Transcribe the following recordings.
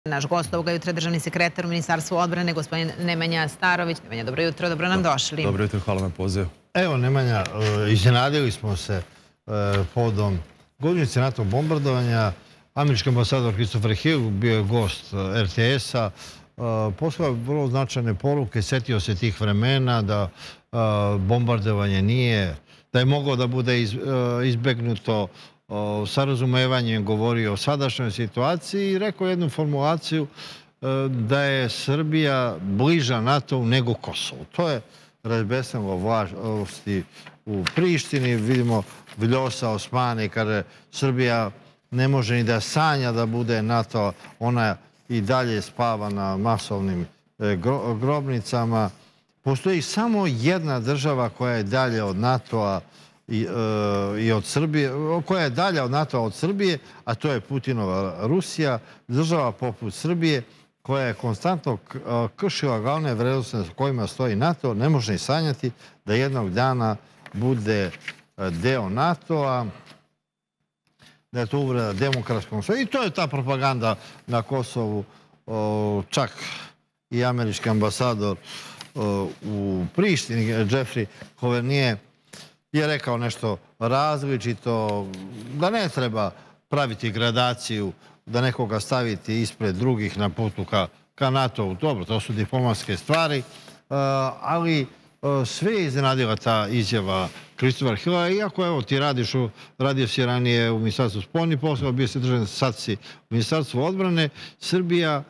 Naš gost ovoga jutra, državni sekretar u Ministarstvu odbrane, gospodin Nemanja Starović. Nemanja, dobro jutro, dobro nam došli. Dobro jutro, hvala na pozivu. Evo, Nemanja, iznenadili smo se povodom godišnjice NATO bombardovanja. Američki ambasador Christopher Hill bio je gost RTS-a. Poslao vrlo značajne poruke, setio se tih vremena da bombardovanje nije, da je moglo da bude izbegnuto, sa razumevanjem govorio o sadašnjoj situaciji i rekao jednu formulaciju da je Srbija bliža NATO-u nego Kosovu. To je razbesnilo vlasti u Prištini. Vidimo Vljosa Osmani, kada Srbija ne može ni da sanja da bude NATO, ona i dalje spava na masovnim grobnicama. Postoji samo jedna država koja je dalje od NATO-a i od Srbije, koja je dalja od NATO-a od Srbije, a to je Putinova Rusija, država poput Srbije koja je konstantno kršila glavne vrednosti na kojima stoji NATO, ne može ni sanjati da jednog dana bude deo NATO-a, da je to uvreda demokratskom svijetu. I to je ta propaganda na Kosovu. Čak i američki ambasador u Prištini, Jeffrey Hovernier, je rekao nešto različito, da ne treba praviti gradaciju, da nekoga staviti ispred drugih na putu ka NATO-u. Dobro, to su diplomatske stvari, ali sve je iznenadila ta izjava Christopher Hilla, iako evo ti radio si ranije u Ministarstvu spoljnih poslova, bio si državni sad si u Ministarstvu odbrane. Srbija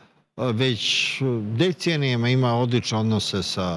već decenijama ima odlične odnose sa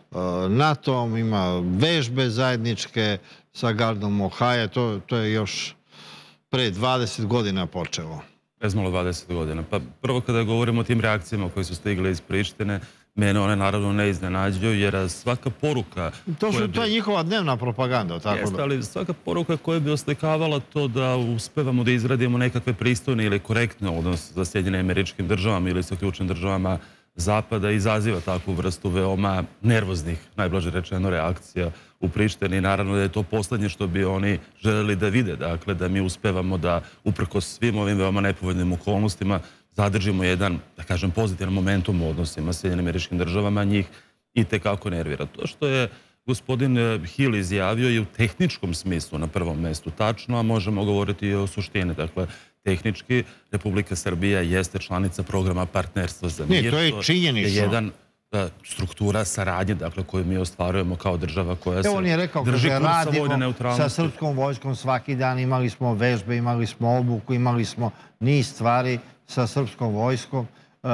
NATO-om, ima vežbe zajedničke sa gardom Ohaja. To je još pre 20 godina počelo. Bezmalo 20 godina. Pa prvo kada govorimo o tim reakcijama koje su stigle iz Prištine, mene one naravno ne iznenađuju, jer svaka poruka... To je njihova dnevna propaganda, tako da? Jeste, ali svaka poruka koja bi oslikavala to da uspevamo da izradimo nekakve pristojne ili korektne odnose za Sjedinjenim Američkim Državama ili sa ključnim državama Zapada izaziva takvu vrstu veoma nervoznih, najblaže rečeno, reakcija u Prištini. Naravno da je to poslednje što bi oni želeli da vide, dakle da mi uspevamo da uprkos svim ovim veoma nepovoljnim okolnostima zadržimo jedan, da kažem, pozitivan momentum u odnosima s Sjedinjenim Američkim Državama, njih i tekako nervira. To što je gospodin Hill izjavio i u tehničkom smislu na prvom mestu tačno, a možemo govoriti i o suštini. Dakle, tehnički Republika Srbija jeste članica programa partnerstva za mir. Ne, to je činjenično. Je jedan struktura saradnje, dakle, koju mi ostvarujemo kao država koja se drži kursa vojne neutralnosti. On je rekao, radimo sa srpskom vojskom svaki dan, imali smo vežbe, imali smo obuku, imali smo niz stvari sa srpskom vojskom.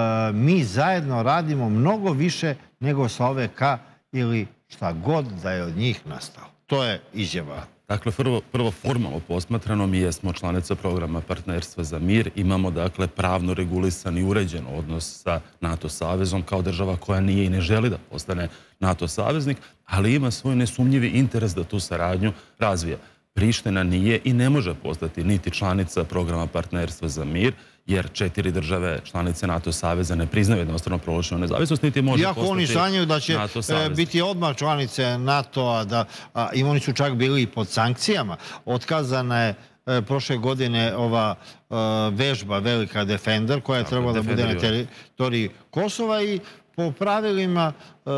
Mi zajedno radimo mnogo više nego sa OVK ili šta god da je od njih nastalo. To je izjava. Dakle, prvo formalno posmatrano, mi jesmo članica programa partnerstva za mir. Imamo, dakle, pravno regulisan i uređen odnos sa NATO savezom kao država koja nije i ne želi da postane NATO saveznik, ali ima svoj nesumnjivi interes da tu saradnju razvija. Priština nije i ne može postati niti članica programa partnerstva za mir, jer 4 države članice NATO saveza ne priznaju jednostavno proglašenu nezavisnost, niti može postati NATO savez. Iako oni sanjaju da će biti odmah članice NATO-a, i oni su čak bili i pod sankcijama. Otkazana je prošle godine ova vežba velika Defender, koja je trebala da bude na teritoriji Kosova i po pravilima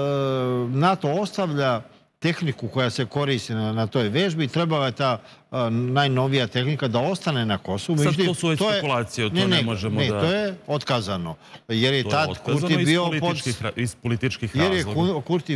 NATO ostavlja tehniku koja se koristi na toj vežbi. Trebala je ta najnovija tehnika da ostane na Kosovu. Sad to su već spekulacije, to ne možemo da... Ne, to je otkazano. Jer je tad Kurti bio iz političkih razloga. Jer je Kurti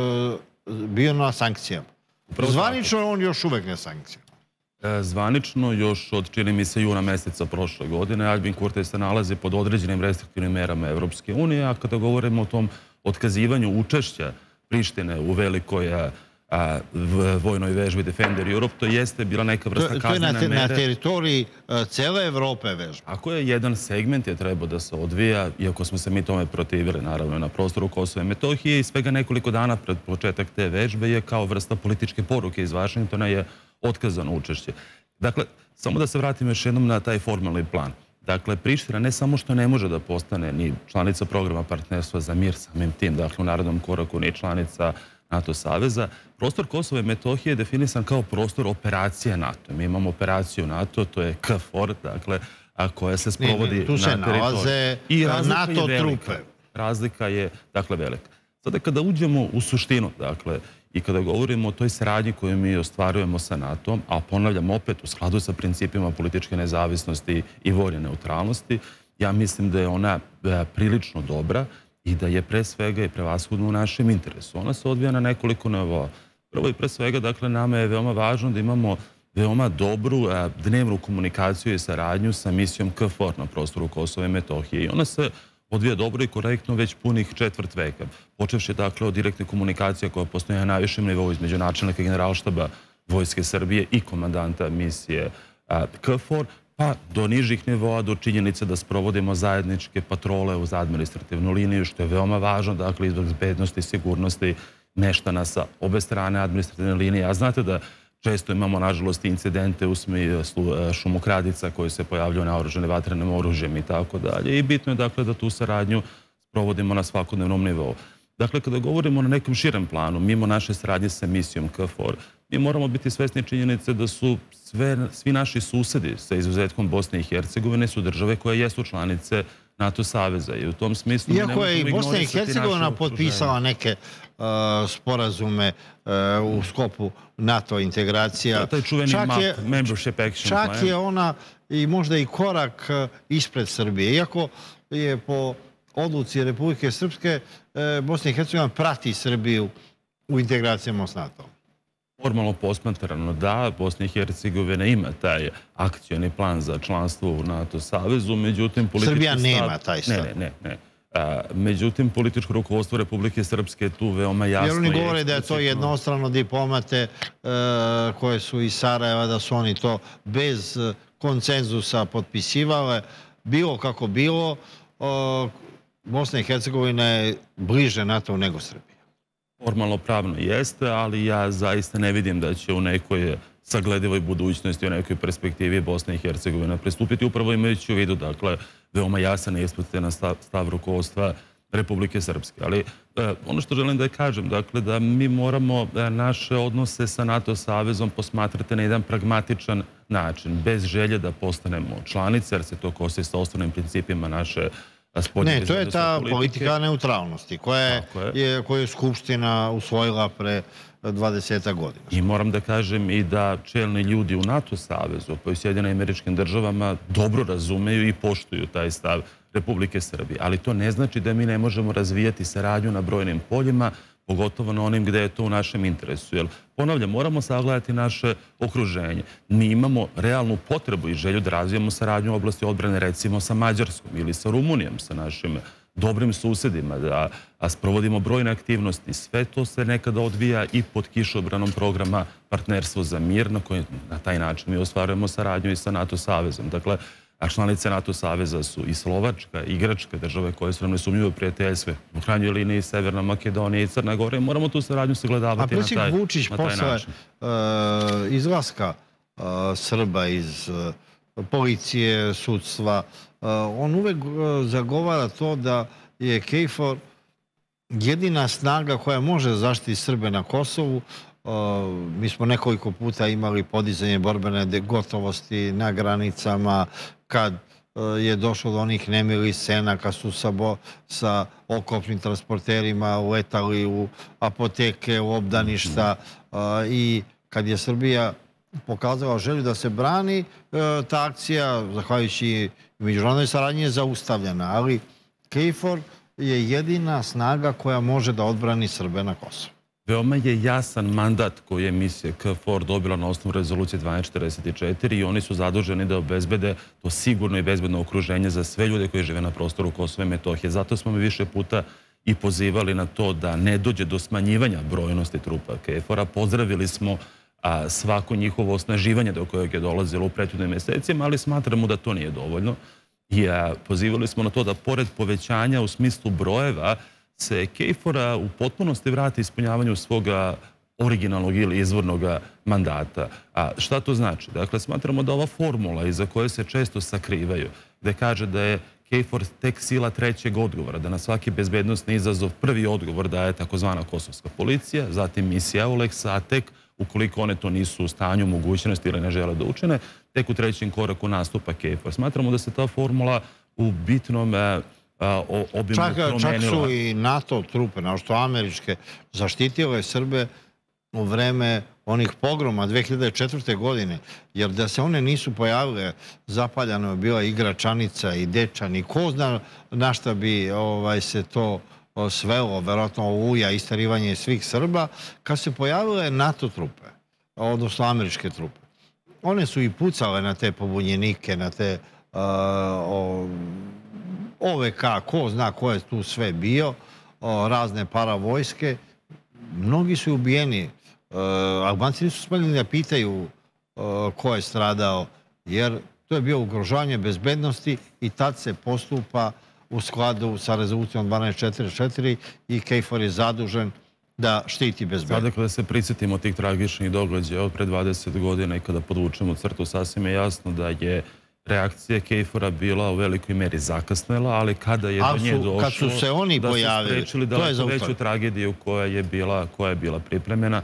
bio na sankcijama. Zvanično on još uvek na sankcijama. Zvanično još od, čini mi se, juna meseca prošle godine, Aljbin Kurti se nalazi pod određenim restriktivnim merama Evropske unije, a kada govorimo o tom otkazivanju učešća Prištine u velikoj vojnoj vežbi Defender Europe, to jeste bila neka vrsta kaznene mere. To je na teritoriji cele Evrope vežba. Ako je jedan segment je trebao da se odvija, iako smo se mi tome protivili, naravno, na prostoru Kosova i Metohije, i svega nekoliko dana pred početak te vežbe je kao vrsta političke poruke iz Vašingtona je otkazano učešće. Dakle, samo da se vratimo još jednom na taj formalni plan. Dakle, Priština ne samo što ne može da postane ni članica programa partnerstva za mir samim tim, dakle u narednom koraku ni članica NATO saveza, prostor Kosova i Metohije je definisan kao prostor operacije NATO. Mi imamo operaciju NATO, to je KFOR, dakle koja se sprovodi na teritoriju. Tu se nalaze NATO trupe. Razlika je, dakle, velika. Sada kada uđemo u suštinu, dakle, i kada govorimo o toj saradnji koju mi ostvarujemo sa NATO-om, a ponavljam opet u skladu sa principima političke nezavisnosti i vojne neutralnosti, ja mislim da je ona prilično dobra i da je pre svega i prevashodno u našem interesu. Ona se odvija na nekoliko nivoa. Prvo i pre svega, dakle, nama je veoma važno da imamo veoma dobru dnevnu komunikaciju i saradnju sa misijom KFOR na prostoru Kosova i Metohije. I ona se odvija dobro i korektno već punih četvrt veka. Počevši, dakle, od direktne komunikacije koja postoji na najvišem nivou između načelnika Generalštaba Vojske Srbije i komandanta misije KFOR, pa do nižih nivoa, do činjenice da sprovodimo zajedničke patrole uz administrativnu liniju, što je veoma važno, dakle, izbog bezbednosti i sigurnosti meštana sa obe strane administrativne linije. A znate da često imamo, nažalost, incidente u smislu šumokradica koji se pojavljaju naoružane vatrenim oružjem i tako dalje. I bitno je, dakle, da tu saradnju sprovodimo na svakodnevnom nivou. Dakle, kada govorimo na nekom širem planu, mimo naše saradnje sa misijom KFOR, mi moramo biti svesni činjenice da su svi naši susedi, sa izuzetkom Bosne i Hercegovine, su države koje jesu članice NATO saveza. I u tom smislu... Iako je i Bosna i Hercegovina potpisala neke sporazume u sklopu NATO integracija. Taj čuveni membership action plan. Čak je ona i možda i korak ispred Srbije. Iako je po odluci Republike Srpske, Bosna i Hercegovina prati Srbiju u integracijama s NATO-om. Formalno posmatrano da, Bosna i Hercegovina ima taj akcioni plan za članstvo u NATO savezu, međutim... Srbija nema taj stav. Ne. Međutim, političko rukovodstvo Republike Srpske tu veoma jasno... Jer oni govore da je to jednostrano diplomate koje su iz Sarajeva, da su oni to bez konsenzusa potpisivale. Bilo kako bilo, Bosna i Hercegovina je bliže NATO nego Srbija. Formalno pravno jeste, ali ja zaista ne vidim da će u nekoj sagledivoj budućnosti, u nekoj perspektivi Bosna i Hercegovina pristupiti, upravo imajući u vidu, dakle, veoma jasan i eksplicitiran stav rukovodstva Republike Srpske. Ali ono što želim da kažem, dakle, da mi moramo naše odnose sa NATO savezom posmatrati na jedan pragmatičan način, bez želje da postanemo članice, jer se to kosi sa osnovnim principima naše spoljne ne, to je ta politika neutralnosti koju je Skupština usvojila pre 20 godina. I moram da kažem i da čelni ljudi u NATO savezu, pa i Sjedinjenim Američkim Državama, dobro razumeju i poštuju taj stav Republike Srbije. Ali to ne znači da mi ne možemo razvijati saradnju na brojnim poljima, pogotovo na onim gde je to u našem interesu. Jer, ponavljam, moramo sagledati naše okruženje. Mi imamo realnu potrebu i želju da razvijamo saradnju u oblasti odbrane, recimo sa Mađarskom ili sa Rumunijom, sa našim dobrim susedima, da sprovodimo brojne aktivnosti. Sve to se nekada odvija i pod kišobranom programa Partnerstvo za mir, na koji na taj način mi ostvarujemo saradnju i sa NATO savezom. Dakle, a članice NATO saveza su i Slovačka, i Grčka, države koje su nam nesumnjivo prijateljstve, u krajnjoj liniji Severna Makedonija i Crna Gora. Moramo tu saradnju sagledavati na taj način. A predsjednik Vučić posle izlaska Srba iz policije, sudstva, on uvek zagovara to da je KFOR jedina snaga koja može zaštiti Srbe na Kosovu. Mi smo nekoliko puta imali podizanje borbene gotovosti na granicama, kad je došlo do onih nemilih scena, kad su sa oklopnim transporterima letali u apoteke, u obdaništa, i kad je Srbija pokazala želju da se brani, ta akcija, zahvaljujući međunarodnoj saradnji, je zaustavljena. Ali KFOR je jedina snaga koja može da odbrani Srbe na Kosovu. Veoma je jasan mandat koji je misija KFOR dobila na osnovu rezolucije 1244 i oni su zaduženi da obezbede to sigurno i bezbedno okruženje za sve ljude koji žive na prostoru Kosova i Metohije. Zato smo mi više puta i pozivali na to da ne dođe do smanjivanja brojnosti trupa KFOR-a. Pozdravili smo svako njihovo osnaživanje do kojeg je dolazilo u prethodnim mesecima, ali smatramo da to nije dovoljno. I pozivali smo na to da pored povećanja u smislu brojeva se KFOR-a u potpunosti vrati ispunjavanju svoga originalnog ili izvornog mandata. A šta to znači? Dakle, smatramo da ova formula iza koje se često sakrivaju, gde kaže da je KFOR tek sila trećeg odgovora, da na svaki bezbednostni izazov prvi odgovor daje takozvana kosovska policija, zatim misija EULEX, a tek ukoliko one to nisu u stanju, mogućnosti ili ne žele da učine, tek u trećem koraku nastupa KFOR. Smatramo da se ta formula u bitnom obimu promenila. Čak su i NATO trupe, našto američke, zaštitile Srbe u vreme onih pogroma 2004. godine, jer da se one nisu pojavile, zapaljano je bila i Gračanica i Dečan i ko zna na šta bi se to svelo, verovatno Oluja, isterivanje svih Srba, kad se pojavile NATO trupe, odnosno američke trupe. One su i pucale na te pobunjenike, na te OVK, ko zna ko je tu sve bio, razne paravojske. Mnogi su ubijeni. Albanci nisu smeli da pitaju ko je stradao, jer to je bio ugrožavanje bezbednosti i tad se postupa u skladu sa rezolucijom 1244 i KFOR je zadužen da štiti bezbednost. Sada kada se prisjetimo tih tragičnih događaja od pre 20 godina i kada podvučemo crtu, sasvim je jasno da je reakcija KFOR-a bila u velikoj meri zakasnela, ali kada je do nje došlo, kad su se oni pojavili, da su sprečili daleko veću tragediju koja je bila pripremljena.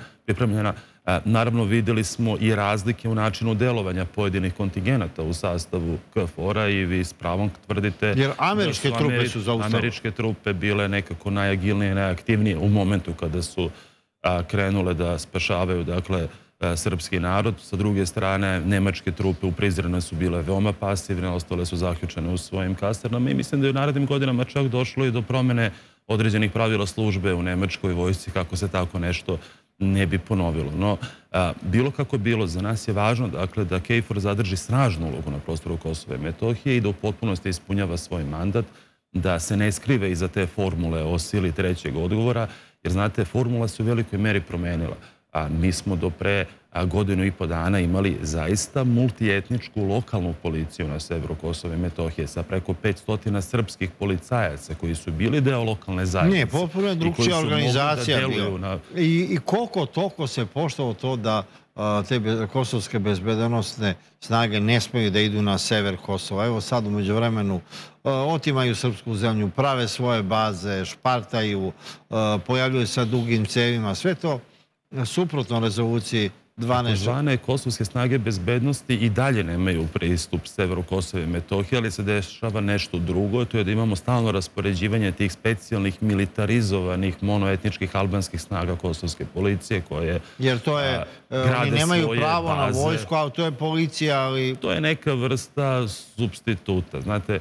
Naravno, vidjeli smo i razlike u načinu delovanja pojedinih kontingenata u sastavu KFOR-a i vi s pravom tvrdite jer američke trupe su zaustavile. Američke trupe bile nekako najagilnije i najaktivnije u momentu kada su krenule da spašavaju, dakle, srpski narod. Sa druge strane, nemačke trupe u Prizrenu su bile veoma pasivne, ostale su zaključene u svojim kasarnama i mislim da je u narednim godinama čak došlo i do promjene određenih pravila službe u nemačkoj vojsci kako se tako nešto ne bi ponovilo. No, bilo kako bilo, za nas je važno dakle, da KFOR zadrži snažnu ulogu na prostoru Kosova i Metohije i da u potpunosti ispunjava svoj mandat, da se ne skrive iza te formule o sili trećeg odgovora, jer znate, formula se u velikoj meri promenila. Mi smo do pre godinu i po dana imali zaista multietničku lokalnu policiju na severu Kosova i Metohije sa preko 500 srpskih policajaca koji su bili deo lokalne zajednice. Ne, potpuno je drugčija organizacija bila. I koliko toliko se poštovalo to da te kosovske bezbednosne snage ne smeju da idu na sever Kosova. Evo sad u međuvremenu otimaju srpsku zemlju, prave svoje baze, špartaju, pojavljuju sa dugim cevima, sve to suprotno rezoluciji 12. Zvane kosovske snage bezbednosti i dalje nemaju pristup severu Kosova i Metohije, ali se dešava nešto drugo, to je da imamo stalno raspoređivanje tih specijalnih militarizovanih monoetničkih albanskih snaga kosovske policije koje jer to je, oni nemaju pravo na vojsku, ali to je policija, ali... To je neka vrsta supstituta. Znate,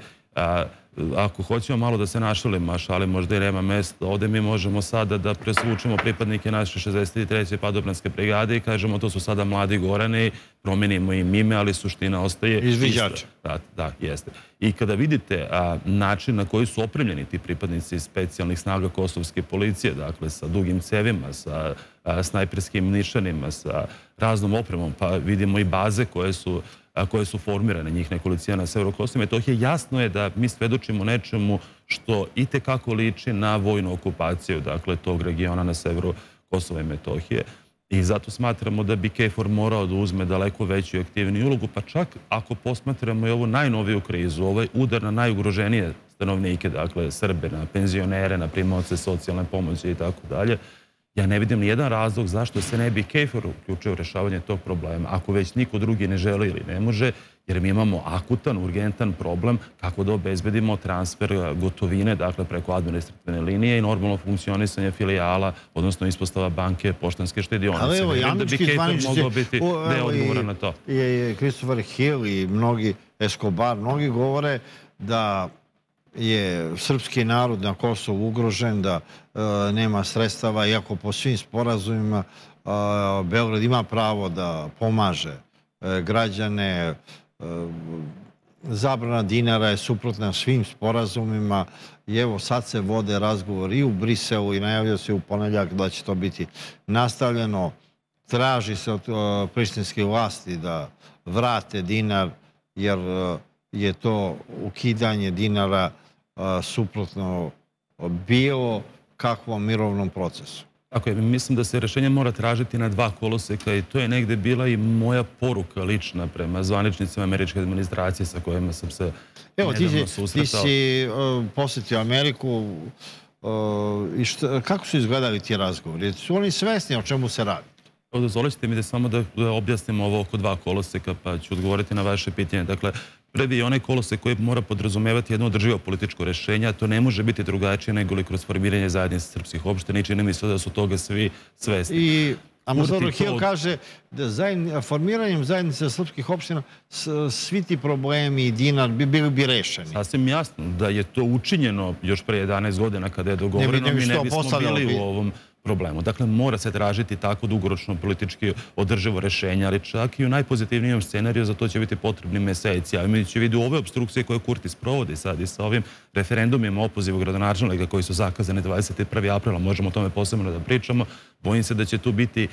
ako hoćemo malo da se našalimo, ali možda i nema mesta, ovdje mi možemo sada da presvučemo pripadnike naše 63. padobranske brigade i kažemo to su sada mladi Gorani, promenimo im ime, ali suština ostaje izviđača. Da, jeste. I kada vidite način na koji su opremljeni ti pripadnici specijalnih snaga kosovske policije, dakle sa dugim cevima, sa snajperskim nišanima, sa raznom opremom, pa vidimo i baze koje su formirane, njih nekolicina na severu Kosova i Metohije, jasno je da mi svedočimo nečemu što itekako liči na vojnu okupaciju, dakle, tog regiona na severu Kosova i Metohije. I zato smatramo da bi KFOR morao da uzme daleko veću i aktivniju ulogu, pa čak ako posmatramo i ovu najnoviju krizu, ovaj udar na najugroženije stanovnike, dakle, Srbe, na penzionere, na primaoce socijalne pomoći i tako dalje, ja ne vidim ni jedan razlog zašto se ne bi KFOR uključio u rešavanje tog problema, ako već niko drugi ne želi ili ne može, jer mi imamo akutan, urgentan problem kako da obezbedimo transfer gotovine, dakle preko administrativne linije i normalno funkcionisanje filijala, odnosno ispostava banke, poštanske štedionice. Ali evo, da bi KFOR mogao biti neodgovoran na to. I Christopher Hill i mnogi Escobar, mnogi govore da je srpski narod na Kosovu ugrožen, da nema sredstava, iako po svim sporazumima Beograd ima pravo da pomaže građane. Zabrana dinara je suprotna svim sporazumima i evo sad se vode razgovori i u Briselu i najavljaju se u ponedjeljak da će to biti nastavljeno. Traži se od prištinskih vlasti da vrate dinar jer je to ukidanje dinara suprotno bilo kakvom mirovnom procesu. Tako je, mislim da se rešenje mora tražiti na dva koloseka i to je negde bila i moja poruka lična prema zvaničnicima američke administracije sa kojima sam se nedavno susretao. Ti si posjetio Ameriku i kako su izgledali ti razgovori? Su oni svesni o čemu se radi? Dozvolite mi da samo da objasnim ovo oko dva koloseka, pa ću odgovoriti na vaše pitanje. Dakle, prvi je onaj kolosek koji mora podrazumevati jedno održivo političko rešenje, a to ne može biti drugačije nego li kroz formiranje zajednice srpskih opština i čini mi se da su toga svi svesni. I ambasador Hill kaže da formiranjem zajednice srpskih opština svi ti problemi i dinar bili bi rešeni. Sasvim jasno da je to učinjeno još pre 11 godina kada je dogovoreno, mi ne bismo bili u ovom problemu. Dakle, mora se tražiti tako dugoročno politički održivo rešenje, ali čak i u najpozitivnijem scenariju za to će biti potrebni meseci. A imajući u vidu ove obstrukcije koje Kurti sprovodi sad i sa ovim referendumima o opozivu gradonačelnika koji su zakazani 21. aprila, možemo o tome posebno da pričamo, bojim se da će tu biti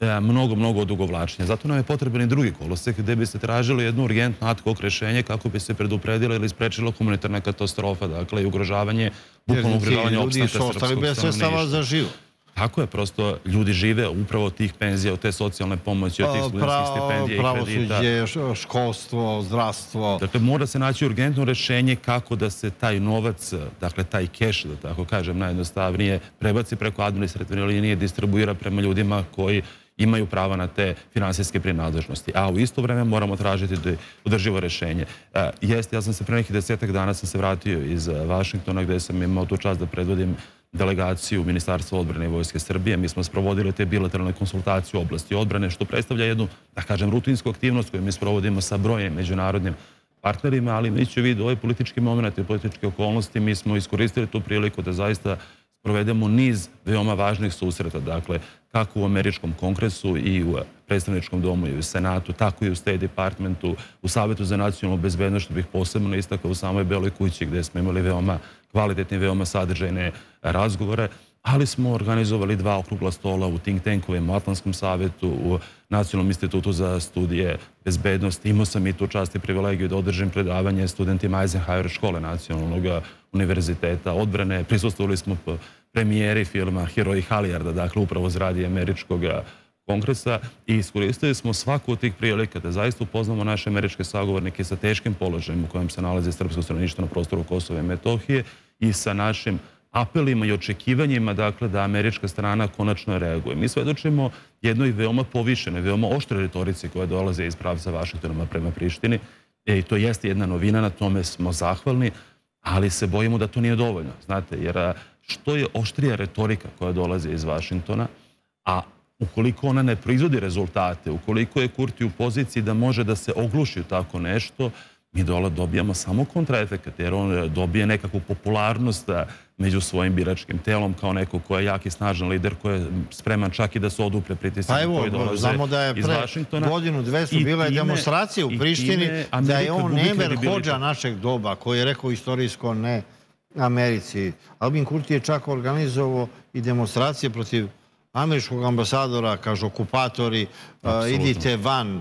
mnogo odugovlačenja. Zato nam je potreban i drugi kolosek gde bi se tražilo jedno urgentno ad hoc rešenje kako bi se predupredila ili sprečila humanitarna katastrofa, dakle i ugrožavanje, bukvalno ugrožavanje opstanka srpskog stanovništva. Tako je, prosto ljudi žive upravo od tih penzija, od te socijalne pomoći, od tih studentskih stipendija i kredita. Pravosuđe, školstvo, zdravstvo. Dakle, mora se naći urgentno rešenje kako da se taj novac, dakle taj keš, da tako kažem najjednostavnije, prebaci preko administrativne linije, distribuira prema ljudima koji imaju prava na te finansijske prinadležnosti. A u isto vreme moramo tražiti održivo rešenje. Jeste, ja sam se pre nekih 10 dana vratio iz Vašingtona gde sam imao tu čast da predvodim delegaciju Ministarstva odbrane i Vojske Srbije. Mi smo sprovodili te bilateralne konsultacije u oblasti odbrane, što predstavlja jednu, da kažem, rutinsku aktivnost koju mi sprovodimo sa brojem međunarodnim partnerima, ali imajući u vidu ovaj politički moment i političke okolnosti, mi smo iskoristili tu priliku da zaista sprovedemo niz veoma važnih susreta, dakle, kako u američkom kongresu i u predstavničkom domu i u Senatu, tako i u State Departmentu, u Savetu za nacionalnu bezbednost, što bih posebno istakao u samoj Beloj kući, gde smo imali veoma kvalitetne, veoma sadržajne razgovore, ali smo organizovali 2 okrugla stola u think tankovima, u Atlantskom savetu, u Nacionalnom institutu za studije bezbednosti. Imao sam i tu čast i privilegiju da održim predavanje studentima Eisenhower škole Nacionalnog univerziteta odbrane. Prisustvovali smo premijeri filma Heroji Halijarda, dakle upravo zgradi američkog kongresa, i iskoristili smo svaku od tih prilika da zaista upoznamo naše američke sagovornike sa teškim položajem u kojem se nalazi srpsko stanovništvo na prostoru Kosova i Metohije i sa našim apelima i očekivanjima, dakle, da američka strana konačno reaguje. Mi svedočimo jednoj veoma povišenoj, veoma oštroj retorici koja dolaze iz pravca Vašingtona prema Prištini i to jeste jedna novina, na tome smo zahvalni, ali se bojimo da to nije dovoljno, znate, jer što je oštrija retorika koja dolazi iz Vašingtona, a ukoliko ona ne proizvodi rezultate, ukoliko je Kurti u poziciji da može da se ogluši u tako nešto, mi dobijamo samo kontraefekat, jer on dobije nekakvu popularnost među svojim biračkim telom kao neko ko je jak i snažan lider, ko je spreman čak i da se odupre pritiscima koji dolaze iz Vašingtona. Godinu, 200 bila je demonstracija u Prištini da je on Enver Hodža našeg doba, koji je rekao istorijsko ne Americi. Albin Kurti je čak organizovao i demonstracije protiv američkog ambasadora, kažu okupatori, idite van.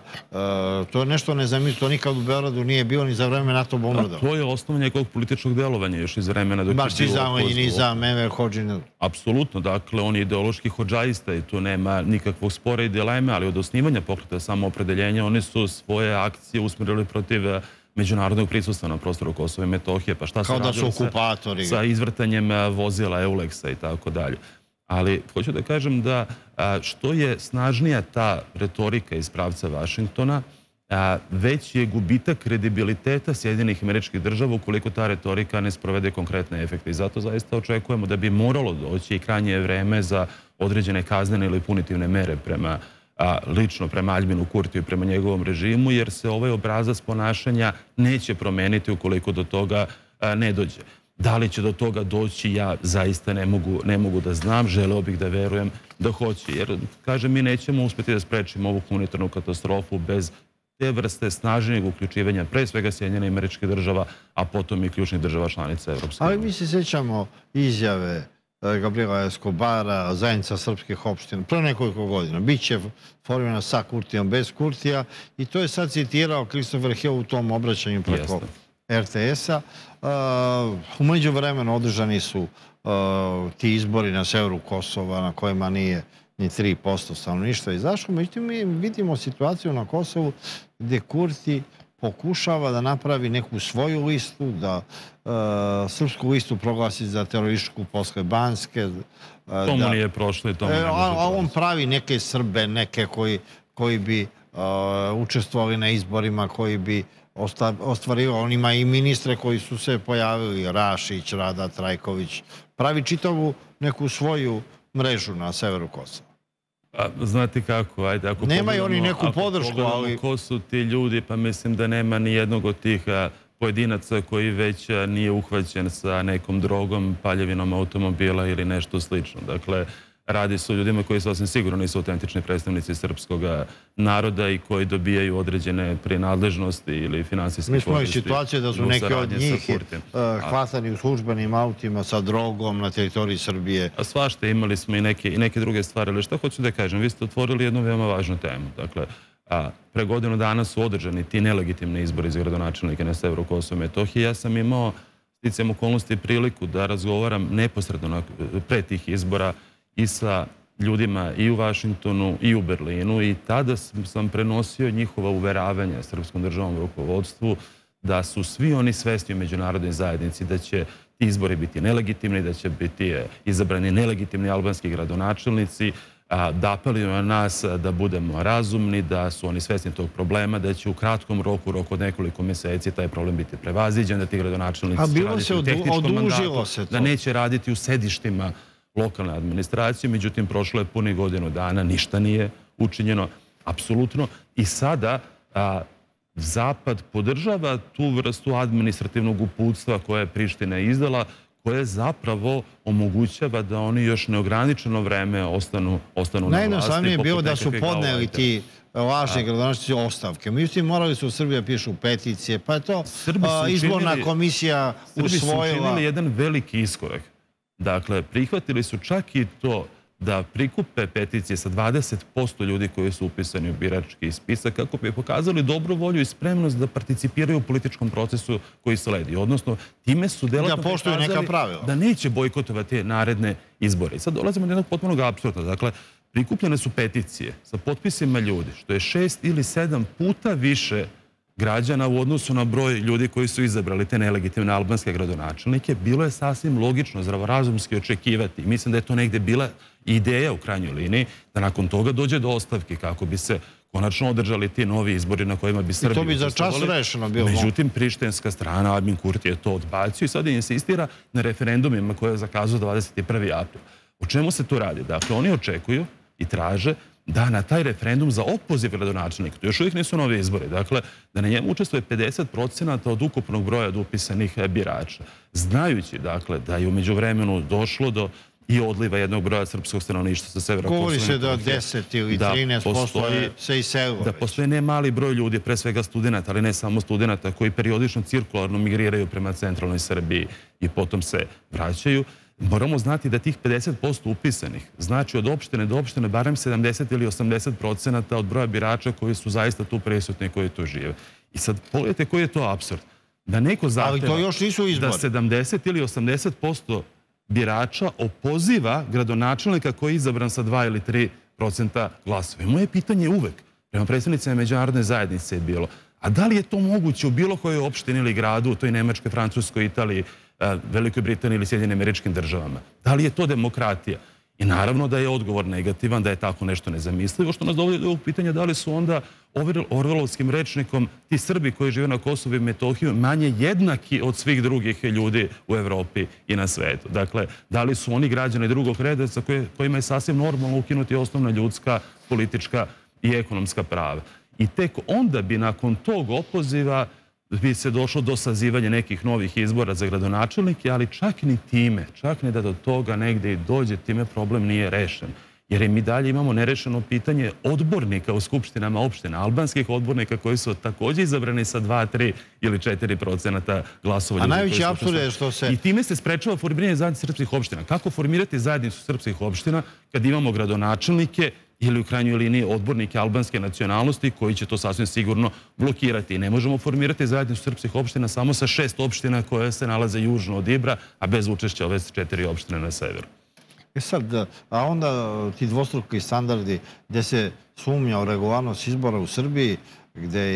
To je nešto nezamislivo, to nikad u Beogradu nije bilo ni za vreme NATO bombardovanja. To je osnov njegovog političkog delovanja još iz vremena dok je bilo baš ti za Enver Hodžin. Apsolutno, dakle, on je ideološki hodžaista i tu nema nikakvog spora i dileme, ali od osnivanja pokreta samoopredeljenja oni su svoje akcije usmerili protiv međunarodnog prisustva na prostoru Kosova i Metohije. Pa šta se radilo sa izvrtanjem vozila Eulexa i tako dalje. Ali hoću da kažem da što je snažnija ta retorika iz pravca Vašingtona, već je gubitak kredibiliteta Sjedinjenih Američkih Država ukoliko ta retorika ne sprovede konkretne efekte. I zato zaista očekujemo da bi moralo doći i krajnje vreme za određene kaznene ili punitivne mere lično prema Aljbinu Kurtiju i prema njegovom režimu, jer se ovaj obrazac ponašanja neće promeniti ukoliko do toga ne dođe. Da li će do toga doći, ja zaista ne mogu da znam, želeo bih da verujem da hoće. Jer, kažem, mi nećemo uspjeti da sprečimo ovu humanitarnu katastrofu bez te vrste snažnijeg uključivanja, pre svega Sjedinjenih Američkih Država, a potom i ključnih država članica Evropske unije. Ali mi se sjećamo izjave Gabriela Escobara, zajednica srpskih opština, pre nekoliko godina. Biće formirana sa Kurtijom, bez Kurtija, i to je sad citirao Christopher Hill u tom obraćanju preko RTS-a. Umeđu vremenu održani su ti izbori na severu Kosova na kojima nije ni 3% stanovništva izašlo. Međutim, mi vidimo situaciju na Kosovu gdje Kurti pokušava da napravi neku svoju listu, da srpsku listu proglasi za terorističku posle Banske. To mu nije prošlo i to mu ne može prošlo. A on pravi neke Srbe, neke koji bi učestvovali na izborima, koji bi ostvarivao. On ima i ministre koji su se pojavili, Rašić, Rada Trajković. Pravi čitavu neku svoju mrežu na severu Kosova. Znate kako, ajde, ako nemaju oni neku podršku, ali... Ko su ti ljudi, pa mislim da nema ni jednog od tih pojedinaca koji već nije uhvaćen sa nekom drogom, paljevinom automobila ili nešto slično. Dakle, radi se o ljudima koji sasvim sigurno nisu autentični predstavnici srpskog naroda i koji dobijaju određene prinadležnosti ili finansijske koristi. Mi smo i situacije da su neki od njih hvatani u službenim autima sa drogom na teritoriji Srbije. A svašta, imali smo i neke druge stvari, ali šta hoću da kažem, vi ste otvorili jednu veoma važnu temu. Dakle, pre godinu dana su održani ti nelegitimni izbori za gradonačelnike na severu Kosova i Metohije. Ja sam imao sticajem okolnosti priliku da razgovaram neposredno pre tih izbora i sa ljudima i u Vašingtonu i u Berlinu i tada sam prenosio njihova uveravanja srpskom državnom rukovodstvu da su svi oni svesni u međunarodnoj zajednici da će ti izbori biti nelegitimni, da će biti izabrani nelegitimni albanski gradonačelnici, da apeluju na nas da budemo razumni, da su oni svesni tog problema, da će u kratkom roku od nekoliko meseci taj problem biti prevaziđen, da ti gradonačelnici će raditi u tehničkom mandatu, da neće raditi u sedištima lokalne administracije, međutim, prošlo je punih godinu dana, ništa nije učinjeno, apsolutno. I sada Zapad podržava tu vrstu administrativnog uputstva koje je Priština izdala, koje zapravo omogućava da oni još neograničeno vreme ostanu na vlasti. Najjednostavnije je bilo da su podneli ti lažni gradonačelnici ostavke. Međutim, morali su u Srbiji da pišu peticije, pa je to izborna komisija usvojila. Srbi su učinili jedan veliki iskorak. Dakle, prihvatili su čak i to da prikupe peticije sa 20% ljudi koji su upisani u birački spisak kako bi pokazali dobru volju i spremnost da participiraju u političkom procesu koji sledi. Odnosno, time su delatno pokazali da neće bojkotovati naredne izbore. I sad dolazimo do jednog potpunog apsurda. Dakle, prikupljene su peticije sa potpisima ljudi, što je 6 ili 7 puta više građana u odnosu na broj ljudi koji su izabrali te nelegitimne albanske gradonačelnike. Bilo je sasvim logično, zdravorazumski očekivati. Mislim da je to negde bila ideja u krajnjoj liniji, da nakon toga dođe do ostavke kako bi se konačno održali ti novi izbori na kojima bi Srbi učestvovali. To bi za čas rešeno bilo. Međutim, prištinska strana, Albin Kurti je to odbacio i sada insistira na referendumima koje je zakazao 21. april. O čemu se tu radi? Dakle, oni očekuju i traže da na taj referendum za opoziv gradonačelnika, to još uvijek nisu novi izbori, dakle, da na njemu učestvuje 50% od ukupnog broja upisanih birača. Znajući, dakle, da je u međuvremenu došlo do i odliva jednog broja srpskog stanovništva sa severa Kosova. Govori se da 10 ili 13% se iselilo. Da postoji ne mali broj ljudi, pre svega studenta, ali ne samo studenta, koji periodično cirkularno migriraju prema centralnoj Srbiji i potom se vraćaju. Moramo znati da tih 50% upisanih znači od opštine do opštine barem 70 ili 80% od broja birača koji su zaista tu prisutni i koji tu žive. I sad pogledajte koji je to apsurd. Da neko zahteva da 70 ili 80% birača opoziva gradonačelnika koji je izabran sa 2 ili 3% glasova. Moje pitanje uvek prema predstavnicima međunarodne zajednice je bilo, a da li je to moguće u bilo kojoj opštini ili gradu, u toj Nemačkoj, Francuskoj, Italiji, Velikoj Britaniji ili Sjedinjenim Američkim Državama? Da li je to demokratija? I naravno da je odgovor negativan, da je tako nešto nezamislivo, što nas dovodi do ovog pitanja da li su onda orvelovskim rečnikom ti Srbi koji žive na Kosovu i Metohiju manje jednaki od svih drugih ljudi u Evropi i na svetu. Dakle, da li su oni građani drugog reda sa kojima je sasvim normalno ukinuti osnovna ljudska, politička i ekonomska prava. I tek onda bi nakon tog opoziva bi se došlo do sazivanja nekih novih izbora za gradonačelnike, ali čak ni time, čak ni da do toga negde i dođe, time problem nije rešen. Jer mi dalje imamo nerešeno pitanje odbornika u skupštinama opština, albanskih odbornika koji su takođe izabrani sa 2, 3 ili 4% glasova. A najveći apsurd je što se... I time se sprečava formiranje zajednice srpskih opština. Kako formirati zajednicu srpskih opština kad imamo gradonačelnike ili u krajnjoj liniji odbornike albanske nacionalnosti koji će to sasvim sigurno blokirati. Ne možemo formirati zajednicu srpskih opština samo sa 6 opština koje se nalaze južno od Ibra, a bez učešća ove 4 opštine na severu. Sad, a onda ti dvostruki standardi gde se sumnja o regularnost izbora u Srbiji, gde je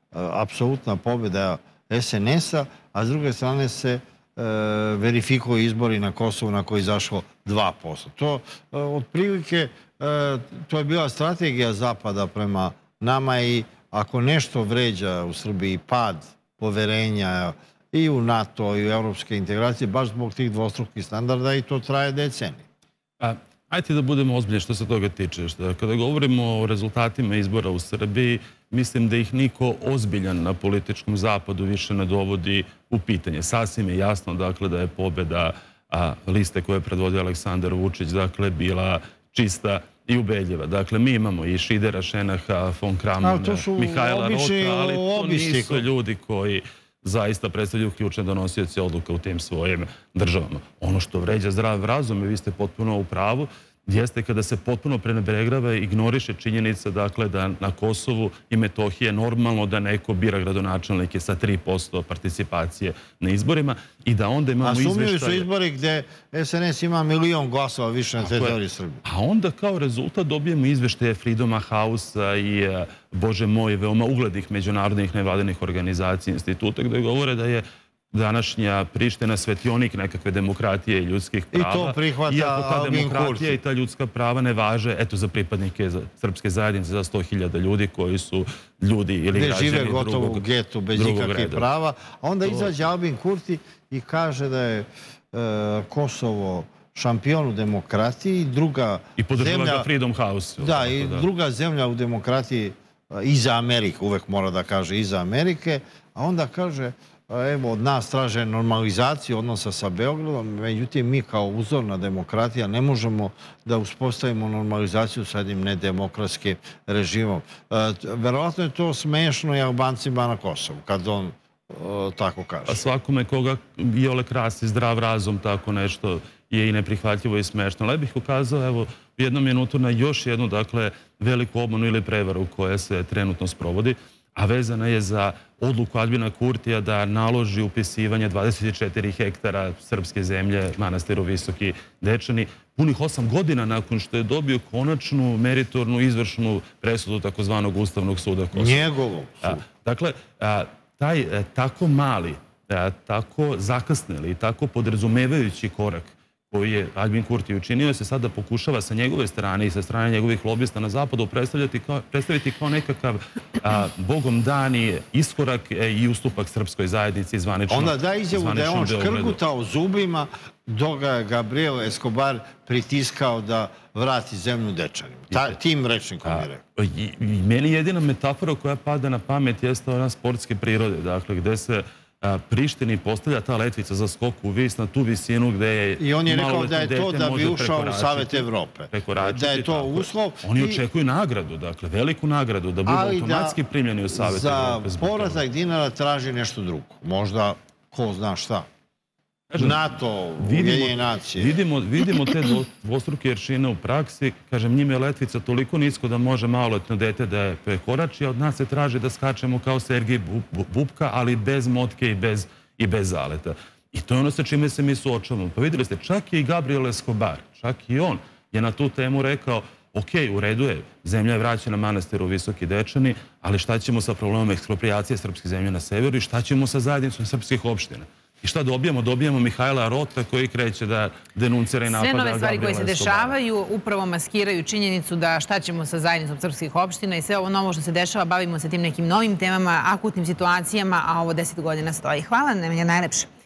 apsolutna pobjeda SNS-a, a s druge strane se verifikuju izbori na Kosovu na koji je izašlo 2%. To otprilike, to je bila strategija Zapada prema nama i ako nešto vređa u Srbiji pad poverenja i u NATO i u evropske integracije, baš zbog tih dvostrukih standarda i to traje decenije. Ajde da budemo ozbiljni što se toga tiče. Kada govorimo o rezultatima izbora u Srbiji, mislim da ih niko ozbiljan na političkom zapadu više ne dovodi u pitanje. Sasvim je jasno dakle, da je pobjeda liste koje je predvodio Aleksandar Vučić dakle, bila čista i ubedljiva. Dakle, mi imamo i Šidera, Šenaha, von Kramona, Mihajla Rota, ali to nisu ljudi koji zaista predstavljaju ključne donosioce odluka u tim svojim državama. Ono što vređa zdrav razum, i vi ste potpuno u pravu, jeste kada se potpuno prenebregrava i ignoriše činjenica dakle, da na Kosovu i Metohiji je normalno da neko bira gradonačelnike sa 3% participacije na izborima i da onda imamo izveštaje... A sumnjivi su izbori gde SNS ima 1.000.000 glasova više na teritoriji Srbije. A onda kao rezultat dobijemo izveštaje Freedoma House-a i, bože moj, veoma uglednih međunarodnih nevladinih organizacija i instituta gde govore da je današnja Priština svetionik nekakve demokratije i ljudskih prava. I to prihvata iako ta Albin demokratija Kurti. I ta ljudska prava ne važe, eto, za pripadnike srpske zajednice, za 100.000 ljudi koji su ljudi ili građani žive gotovo u getu bez ikakvih prava. A onda izađe Albin Kurti i kaže da je Kosovo šampion u demokratiji, druga zemlja... I podržava ga Freedom House. Da, i druga zemlja u demokratiji iza Amerike, uvek mora da kaže iza Amerike, a onda kaže... Evo, od nas traže normalizaciju odnosa sa Beogradom, međutim, mi kao uzorna demokratija ne možemo da uspostavimo normalizaciju sa jednim nedemokratskim režimom. Verovatno je to smešno i Albancima na Kosovu, kad on tako kaže. A svakome koga iole krasi zdrav razum, tako nešto je i neprihvatljivo i smešno. Ali bih ukazao, evo, u jednom minutu na još jednu, dakle, veliku obmanu ili prevaru koja se trenutno sprovodi, a vezana je za odluku Albina Kurtija da naloži upisivanje 24 hektara srpske zemlje manastiru Visoki Dečani punih 8 godina nakon što je dobio konačnu meritornu izvršnu presudu takozvanog Ustavnog suda Kosova. Njegovog suda. Dakle, taj tako mali, tako zakasneli i tako podrazumevajući korak koji je Albin Kurti učinio, se sada pokušava sa njegove strane i sa strane njegovih lobista na zapadu predstaviti kao nekakav bogom dani iskorak i ustupak srpskoj zajednici zvanično. Onda da izjavu da je on škrgutao zubima dok ga Gabriel Escobar pritiskao da vrati zemlju Dečanima. Tim rečnikom je rekao. Meni jedina metafora koja pada na pamet jeste ona sportske prirode, dakle, gde se Prištini postavlja ta letvica za skok u vis na tu visinu gde je... I on je rekao da je to da bi ušao u Savet Evrope. Da je to uslov. Oni očekuju nagradu, dakle, veliku nagradu, da budu automatski primljeni u Savet Evrope. Za povratak dinara traži nešto drugo. Možda, ko zna šta. NATO, Ujedinjene nacije. Vidimo te dvostruke aršine u praksi. Kažem, njima je letvica toliko nisko da može maloletno dete da je prekorači, a od nas se traži da skačemo kao Sergij Bubka, ali bez motke i bez zaleta. I to je ono sa čime se mi suočavamo. Pa vidjeli ste, čak i Gabriel Escobar, čak i on je na tu temu rekao: ok, u redu je, zemlja je vraćena manastiru Visoki Dečani, ali šta ćemo sa problemom ekspropriacije srpske zemlje na severu i šta ćemo sa zajednicom srpskih opština? I šta dobijamo? Dobijamo Mihajla Rota koji kreće da denuncira i napada Gabriela Escobara. Sve nove stvari koje se dešavaju upravo maskiraju činjenicu da šta ćemo sa zajednicom srpskih opština i sve ovo novo što se dešava, bavimo se tim nekim novim temama, akutnim situacijama, a ovo 10 godina stoji. Hvala, Nemanja, najlepše.